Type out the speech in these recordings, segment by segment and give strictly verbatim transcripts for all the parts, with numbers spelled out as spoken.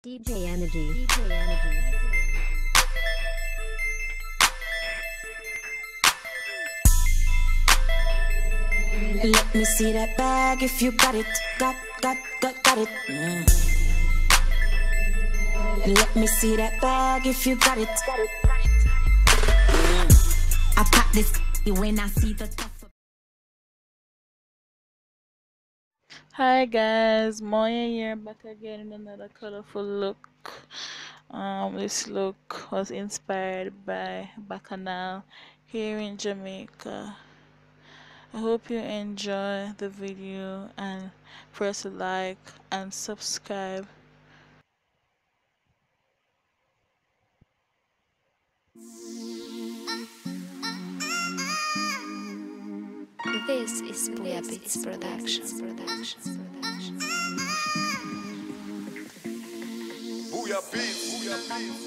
D J Energy. D J Energy. Let me see that bag if you got it, got, got, got, got it. Mm. Let me see that bag if you got it, got it, got it. Mm. I pop this when I see the tough. Hi guys, Moya here, back again in another colorful look. Um, this look was inspired by Bacchanal here in Jamaica. I hope you enjoy the video and press like and subscribe. This is Booyah Beats Production. Booyah Beats. Booyah Beats.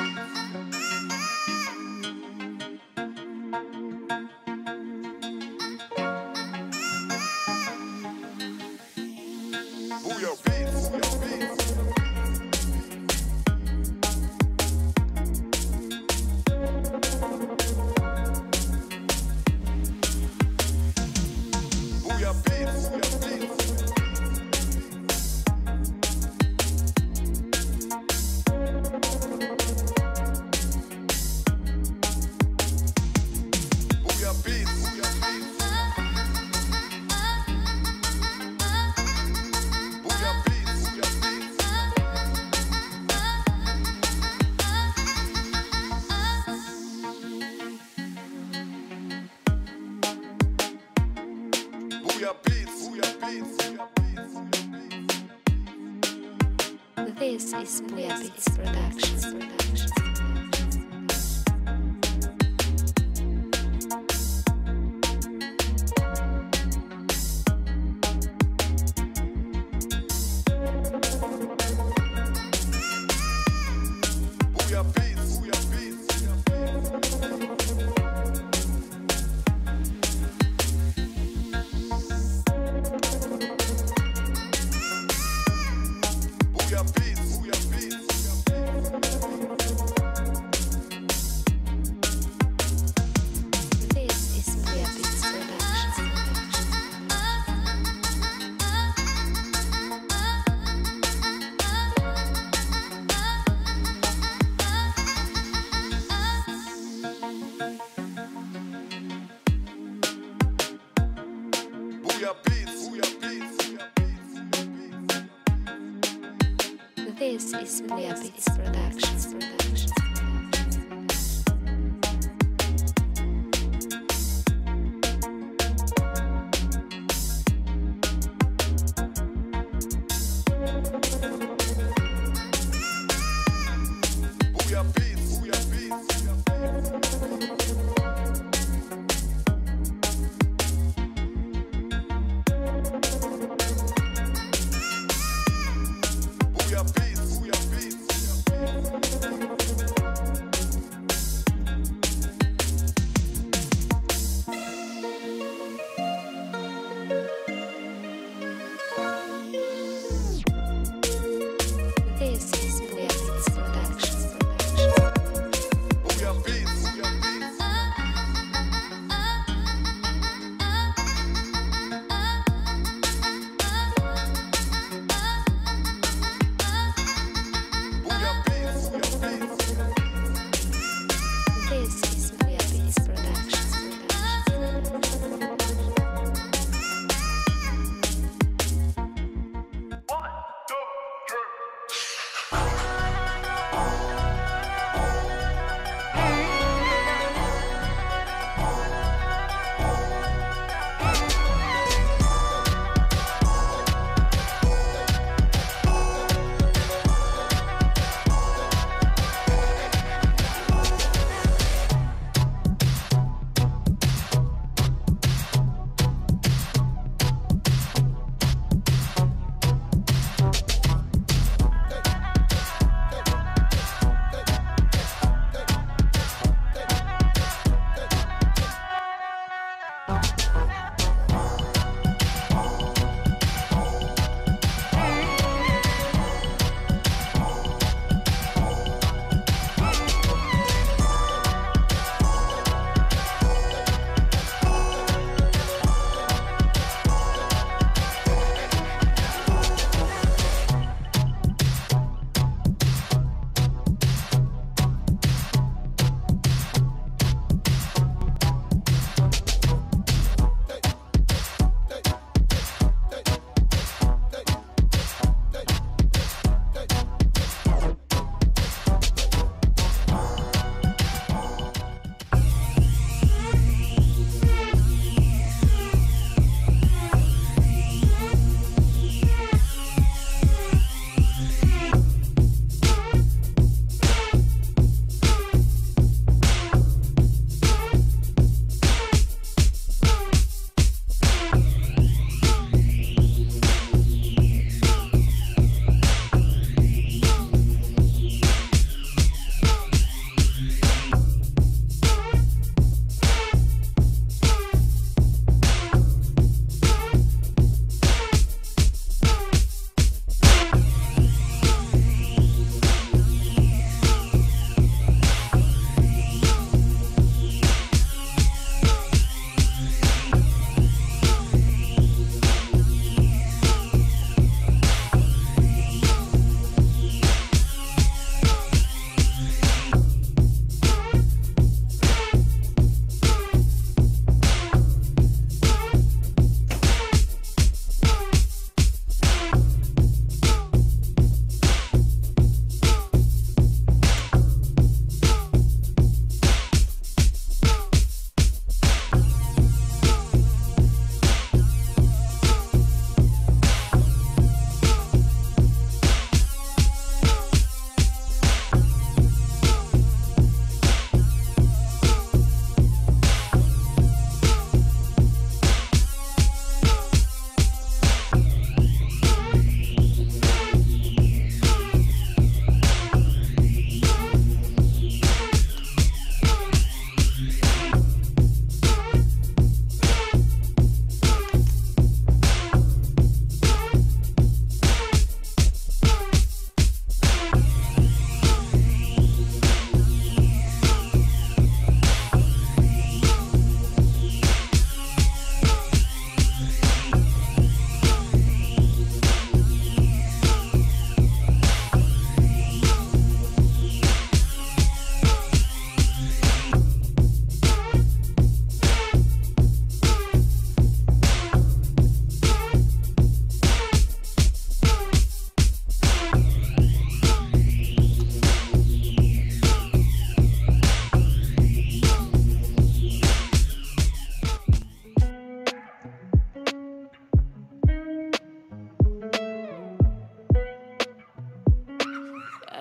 Booyah Beats. Booyah Beats. Booyah Beats. Booyah Beats. Booyah Beats. Booyah Beats. Booyah Beats. Booyah Beats. Booyah Beats. Booyah Beats. Booyah Beats. This is Booyah Beats Production. Booyah Beats. Booyah Beats. Booyah Beats. Booyah Beats. This is Booyah Beats Production. Booyah Beats. Booyah Beats. This is Booyah Beats Production. Booyah Beats. Booyah Beats. Booyah Beats. Booyah Beats. This is Booyah Beats Production. Booyah Beats. Booyah Beats. Booyah Beats. Booyah Beats. This is Booyah Beats Production. One, two, three.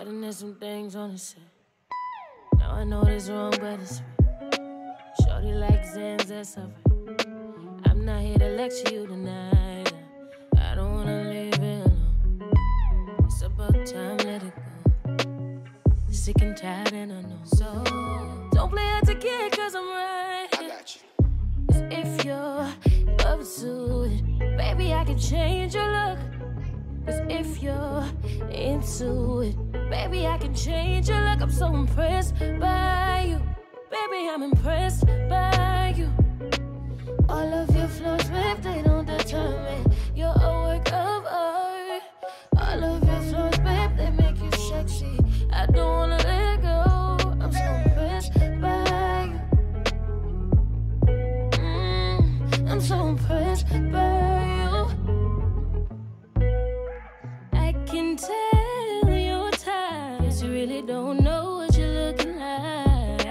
done did some things on the set. Now I know it's wrong, but it's right. Shorty like Zans, that's alright. I'm not here to lecture you tonight. I don't wanna leave it alone. It's about time, let it go. Sick and tired, and I know. So don't play hard to get, cause I'm right. I got you. Cause if you're up to it, baby, I can change your look. Cause if you're into it, baby, I can change your look. I'm so impressed by you. Baby, I'm impressed by you. All of your flaws, babe, they don't determine you're a work of art. All of your flaws, babe, they make you sexy. I don't wanna let go. I'm so impressed by you. Mm, I'm so impressed by you. I can tell you're tired. Guess you really don't know what you're looking like.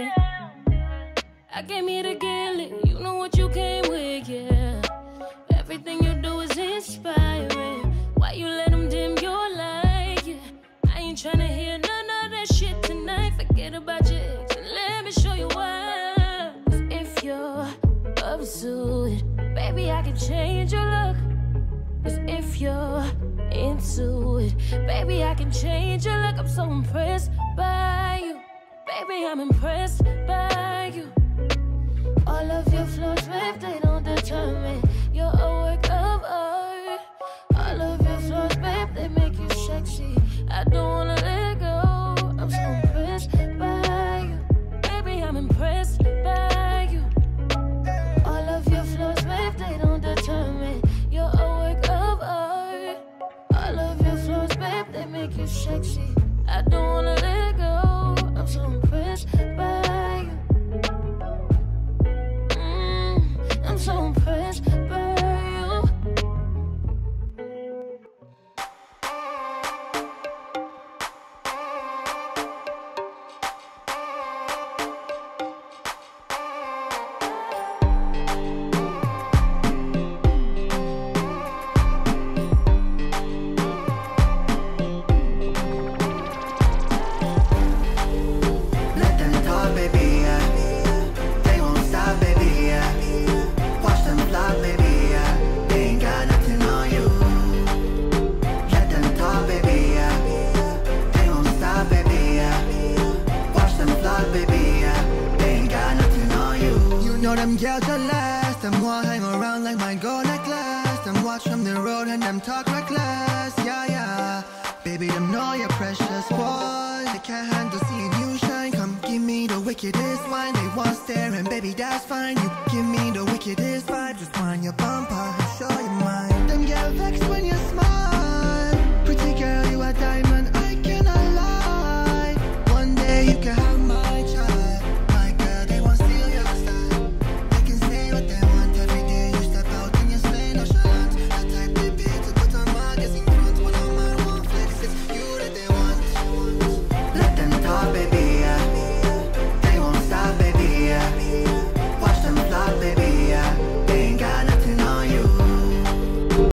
I came here to get lit. You know what you came with, yeah. Everything you do is inspiring. Why you let them dim your light, yeah. I ain't tryna hear none of that shit tonight. Forget about your ex and let me show you why. Cause if you're up to it, baby, I can change your look. Cause if you're into it, baby, I can change your look. I'm so impressed by you. Baby, I'm impressed by you. All of your flaws, babe, they don't determine you're a work of art. All of your flaws, babe, they make you sexy. I don't wanna let go. I'm so impressed by you. Baby, I'm impressed by you. All of your flaws, babe, they don't determine you're a work of art. All of your flaws, babe, they make you sexy. I don't wanna let go. I'm so impressed by you. Mm, I'm so impressed by you. Let them talk, baby, yeah. They won't stop, baby, yeah. Watch them fly, baby, yeah. They ain't got nothing on you. Let them talk, baby, yeah. They won't stop, baby, yeah. Watch them fly, baby, yeah. They ain't got nothing on you. You know them girls jealous. Them want hang around like my gold necklace. Them watch from the road and them talk reckless. Yeah, yeah. Baby, them know you're precious, boy. They can't handle seeing you shine. Come give me the wickedest wine. They want staring, baby, that's fine. You give me the wickedest vibe. Just wind your bumper and show your mind. Them get vexed when you smile.